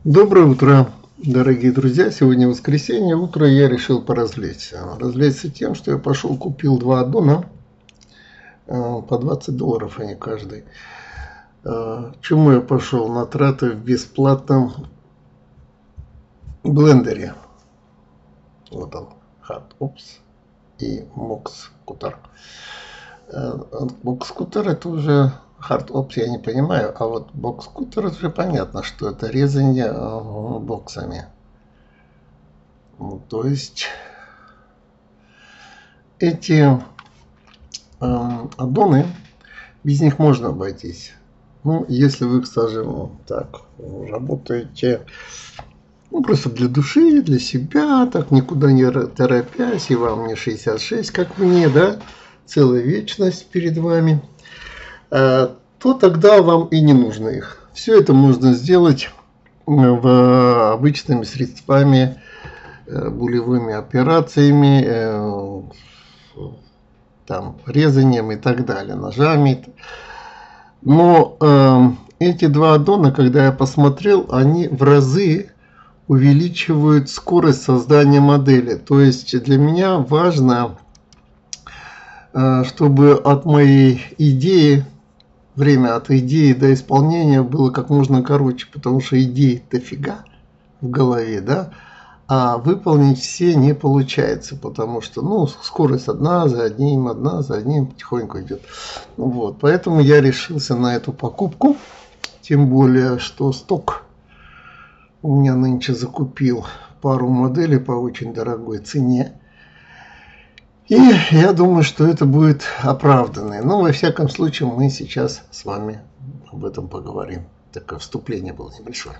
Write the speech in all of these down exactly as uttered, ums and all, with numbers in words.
Доброе утро, дорогие друзья. Сегодня воскресенье. Утро я решил поразвлечься. Развлечься тем, что я пошел купил два аддона по двадцать долларов они каждый. Чему я пошел? На траты в бесплатном блендере. Вот он, HardOps и MoxScooter. MoxScooter это уже... HardOps я не понимаю, а вот BoxScooter уже понятно, что это резание э, боксами. Ну, то есть эти э, аддоны, без них можно обойтись. Ну, если вы, скажем, так, работаете ну, просто для души, для себя, так никуда не торопясь, и вам не шестьдесят шесть, как мне, да, целая вечность перед вами, то тогда вам и не нужно их. Все это можно сделать в обычными средствами, булевыми операциями, там, резанием и так далее, ножами. Но э, эти два аддона, когда я посмотрел, они в разы увеличивают скорость создания модели. То есть для меня важно, э, чтобы от моей идеи время от идеи до исполнения было как можно короче, потому что идей дофига в голове, да, а выполнить все не получается, потому что, ну, скорость одна за одним, одна за одним потихоньку идет. Вот, поэтому я решился на эту покупку, тем более, что сток у меня нынче закупил пару моделей по очень дорогой цене. И я думаю, что это будет оправданно. Но, во всяком случае, мы сейчас с вами об этом поговорим. Такое вступление было небольшое.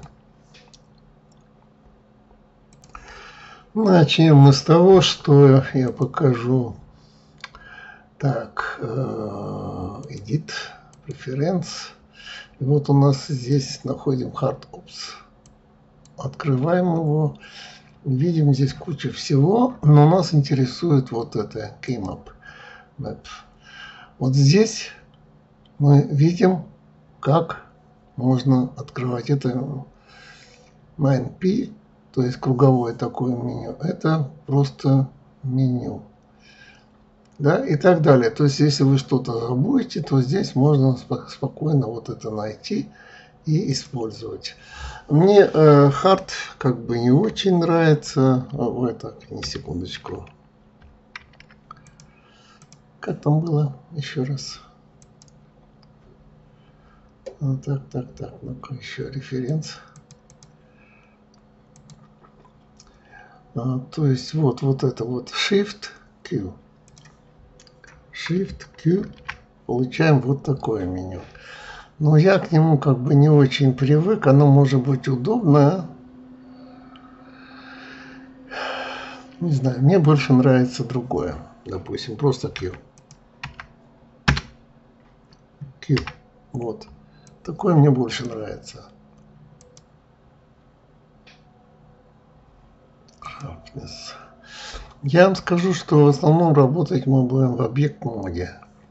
Начнем мы с того, что я покажу. Так, Edit, Preference. И вот у нас здесь находим HardOps. Открываем его. Видим здесь кучу всего, но нас интересует вот это Keymap Map. Вот здесь мы видим, как можно открывать это найн пи, то есть круговое такое меню. Это просто меню. Да, и так далее. То есть, если вы что-то забудете, то здесь можно спокойно вот это найти и использовать. Мне э, Hard как бы не очень нравится. Ой, так, не секундочку. Как там было? Еще раз. А, так, так, так. Ну-ка, еще референс. А, то есть, вот, вот это вот Shift-Q. Shift-Q. Получаем вот такое меню. Но я к нему как бы не очень привык. Оно может быть удобно. Не знаю, мне больше нравится другое. Допустим, просто Q. Q. Вот. Такое мне больше нравится. Я вам скажу, что в основном работать мы будем в объект-моде.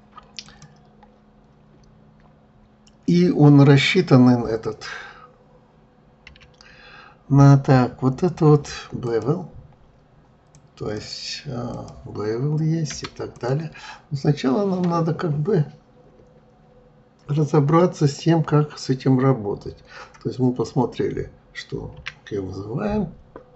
И он рассчитан этот на так, вот это вот Bevel, то есть Bevel есть и так далее. Но сначала нам надо как бы разобраться с тем, как с этим работать. То есть мы посмотрели, что вызываем.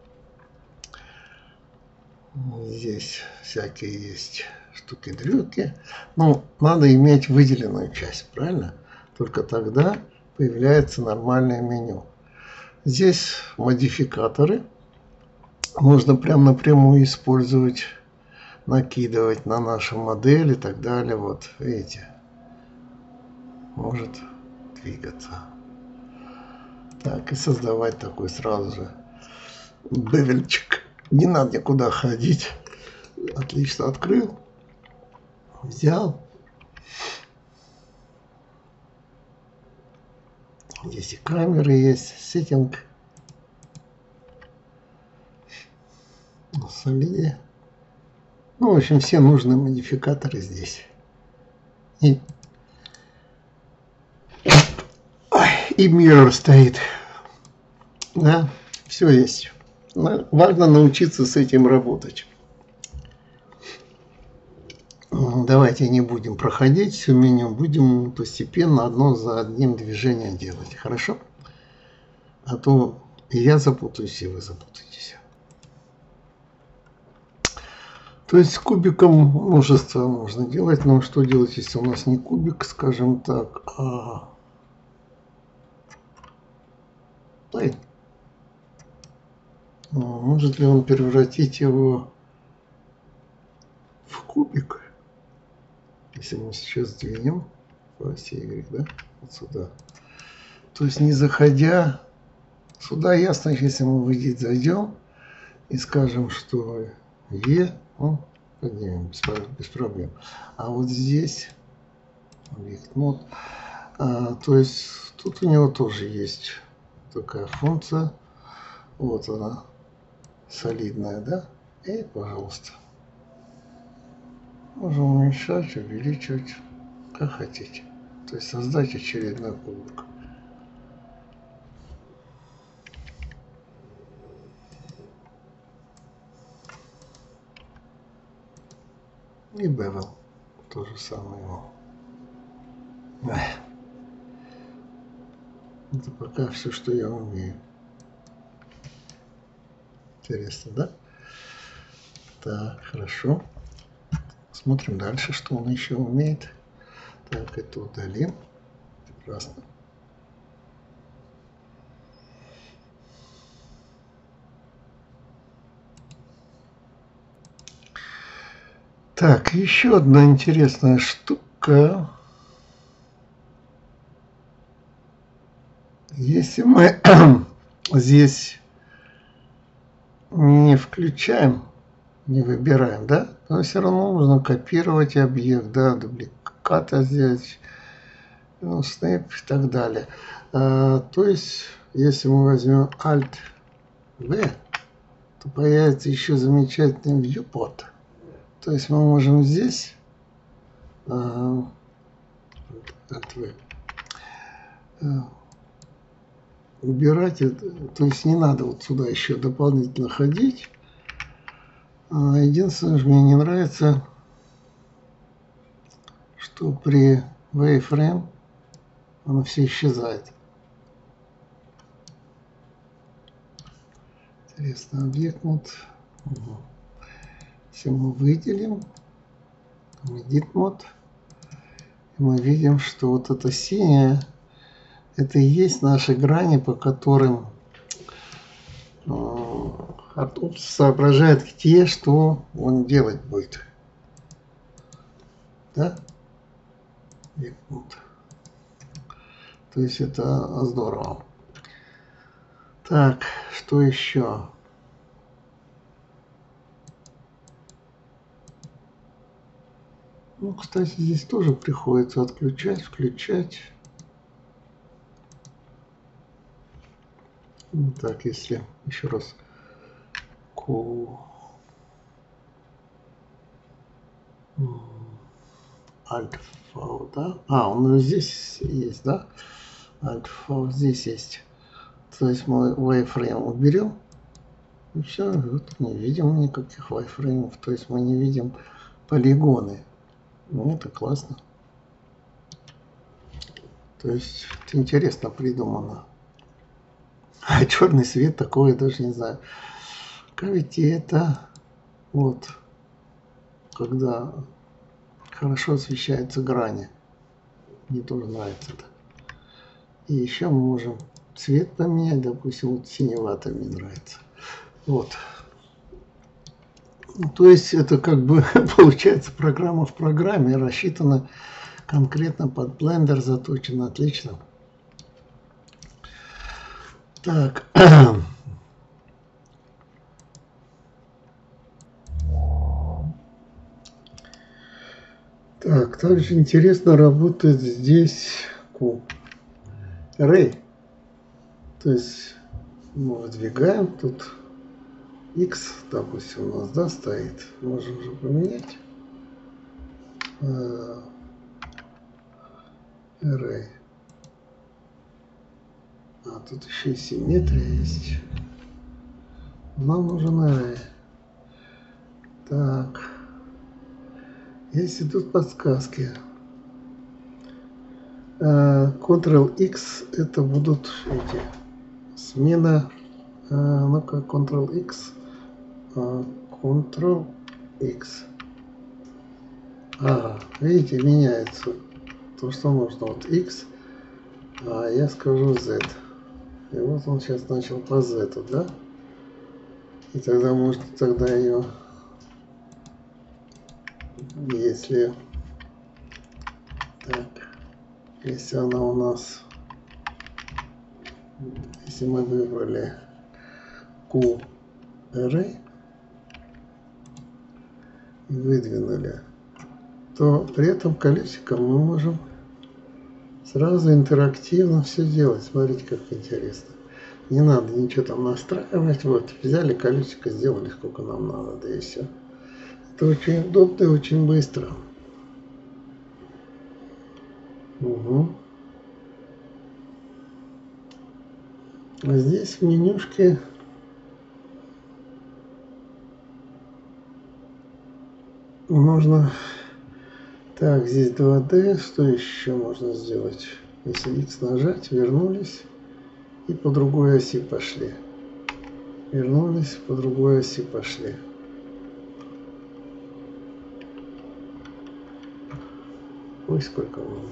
Здесь всякие есть штуки-дрюки. Но надо иметь выделенную часть, правильно? Только тогда появляется нормальное меню. Здесь модификаторы. Можно прям напрямую использовать, накидывать на нашу модель и так далее. Вот, видите, может двигаться. Так, и создавать такой сразу же бевельчик. Не надо никуда ходить. Отлично открыл. Взял. Здесь и камеры есть, сеттинг, солиде. Ну, в общем, все нужные модификаторы здесь. И, и mirror стоит. Да, все есть. Важно научиться с этим работать. Давайте не будем проходить все меню, будем постепенно одно за одним движением делать. Хорошо? А то и я запутаюсь, и вы запутаетесь. То есть с кубиком множество можно делать, но что делать, если у нас не кубик, скажем так, а плейн? Может ли он превратить его в кубик? Если мы сейчас сдвинем по оси Y, да, вот сюда. То есть не заходя сюда, ясно, если мы в edit зайдем и скажем, что E, ну, поднимем без, без проблем. А вот здесь объект мод, а, то есть тут у него тоже есть такая функция. Вот она, солидная, да? И, пожалуйста, можем уменьшать, увеличивать, как хотите. То есть создать очередной кубик. И bevel, то же самое. Это пока все, что я умею. Интересно, да? Так, хорошо. Смотрим дальше, что он еще умеет. Так, это удалим. Прекрасно. Так, еще одна интересная штука. Если мы здесь не включаем, не выбираем, да, но все равно нужно копировать объект, да, дубликата сделать, ну, снэп и так далее. А, то есть, если мы возьмем Alt-V, то появится еще замечательный viewport. То есть мы можем здесь а, Alt-V, а, убирать это, то есть не надо вот сюда еще дополнительно ходить. Единственное, что мне не нравится, что при Waveframe оно все исчезает. Интересно, объект мод. Угу. Если мы выделим Edit мод, мы видим, что вот это синее, это и есть наши грани, по которым Atops соображает, где что он делать будет. Да? То есть это здорово. Так, что еще? Ну, кстати, здесь тоже приходится отключать, включать. Так, если еще раз Q Alt-V, да? А, он здесь есть, да? Alt-V здесь есть. То есть мы Waveframe уберем. И все, вот не видим никаких Waveframe. То есть мы не видим полигоны. Ну, это классно. То есть это интересно придумано. А черный свет такое даже не знаю. Ведь это вот когда хорошо освещаются грани. Мне тоже нравится это. И еще мы можем цвет поменять, допустим, вот синеватый мне нравится. Вот. То есть это как бы получается программа в программе, рассчитана конкретно под Blender, заточена отлично. Так. Так, также интересно работает здесь Array. То есть мы выдвигаем тут X, допустим, у нас, да, стоит. Можем уже поменять. Array. А тут еще и симметрия есть. Нам нужен array. Так. Если тут подсказки. Ctrl-X это будут эти. Смена. Ну-ка, Ctrl-X. Ctrl-X. Ага, видите, меняется то, что нужно. Вот X, а я скажу Z. И вот он сейчас начал по Z, да? И тогда можно тогда ее, если так, если она у нас, если мы выбрали Q array и выдвинули, то при этом колесиком мы можем сразу интерактивно все делать. Смотрите, как интересно. Не надо ничего там настраивать. Вот, взяли колесико, сделали сколько нам надо, да и все. Это очень удобно и очень быстро. Угу. А здесь в менюшке можно... Так, здесь два дэ. Что еще можно сделать? Если X нажать, вернулись и по другой оси пошли. Вернулись, по другой оси пошли. Ой, сколько много.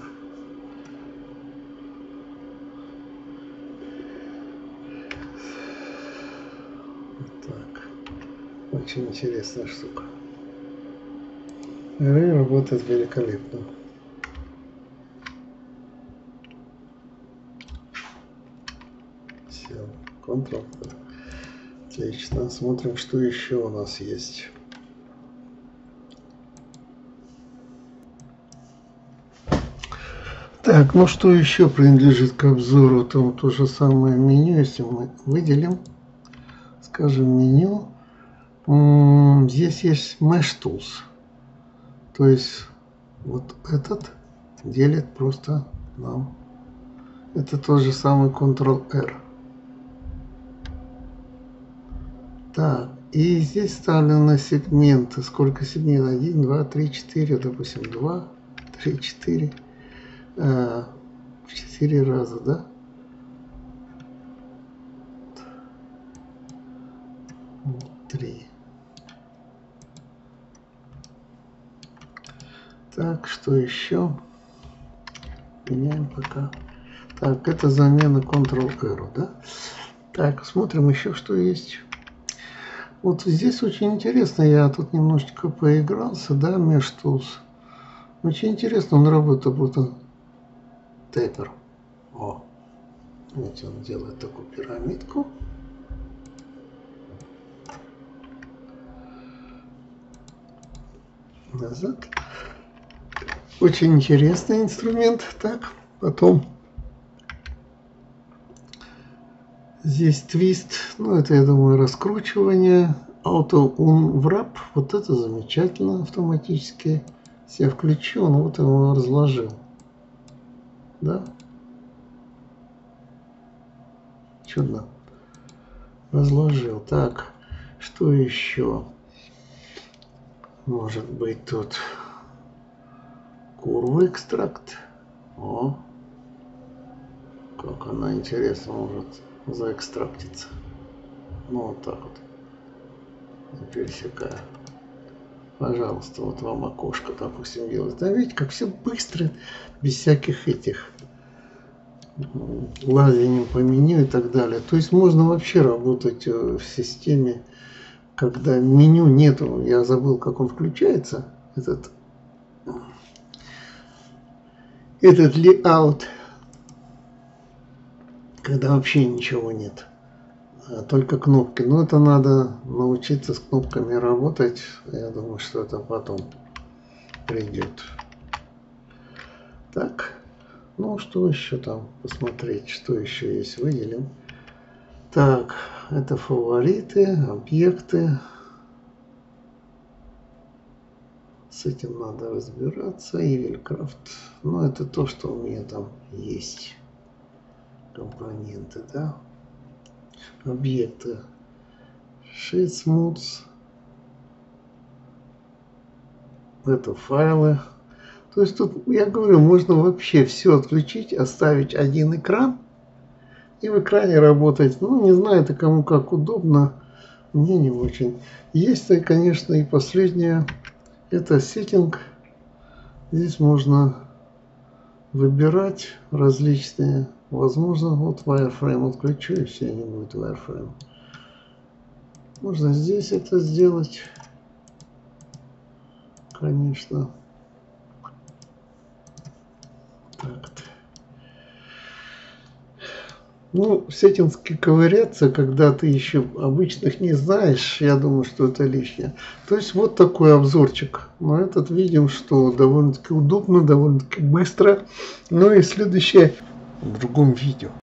Вот так. Очень интересная штука. Array работает великолепно. Все, Ctrl. Отлично. Смотрим, что еще у нас есть. Так, ну что еще принадлежит к обзору? Там то же самое меню, если мы выделим, скажем, меню. Здесь есть Mesh Tools. То есть вот этот делит просто нам. Это тот же самый Ctrl-R. Так, и здесь вставлены сегменты. Сколько сегментов? один, два, три, четыре, допустим, два, три, четыре. В четыре раза, да? три. Так, что еще? Меняем пока. Так, это замена Ctrl-R, да? Так, смотрим еще, что есть. Вот здесь очень интересно, я тут немножечко поигрался, да, Mesh Tools. Очень интересно, он работает, будто Taper. О, видите, он делает такую пирамидку. Назад. Очень интересный инструмент. Так, потом здесь твист. Ну, это, я думаю, раскручивание. Auto Unwrap. Вот это замечательно автоматически. Я включу, ну вот его разложил. Да? Чудно. Разложил. Так, что еще? Может быть тут Curve экстракт. О, как она интересно может заэкстрактиться. Ну вот так вот. Пересекая. Пожалуйста, вот вам окошко, допустим, делать. Да видите, как все быстро, без всяких этих лазаний по меню и так далее. То есть можно вообще работать в системе, когда меню нету. Я забыл, как он включается, этот, этот layout, когда вообще ничего нет. Только кнопки. Но это надо научиться с кнопками работать. Я думаю, что это потом придет. Так. Ну, что еще там посмотреть? Что еще есть? Выделим. Так. Это фавориты, объекты. С этим надо разбираться. Evilcraft. Ну, это то, что у меня там есть. компоненты, да, объекты, Shade Smooths, это файлы. То есть тут, я говорю, можно вообще все отключить, оставить один экран и в экране работать. Ну, не знаю, это кому как удобно, мне не очень. Есть, конечно, и последнее, это сеттинг. Здесь можно выбирать различные, возможно, вот Wireframe отключу, и все, не будет Wireframe. Можно здесь это сделать, конечно. Так. Ну, сеттинги ковыряться, когда ты еще обычных не знаешь, я думаю, что это лишнее. То есть вот такой обзорчик. На этот видим, что довольно-таки удобно, довольно-таки быстро. Ну и следующее в другом видео.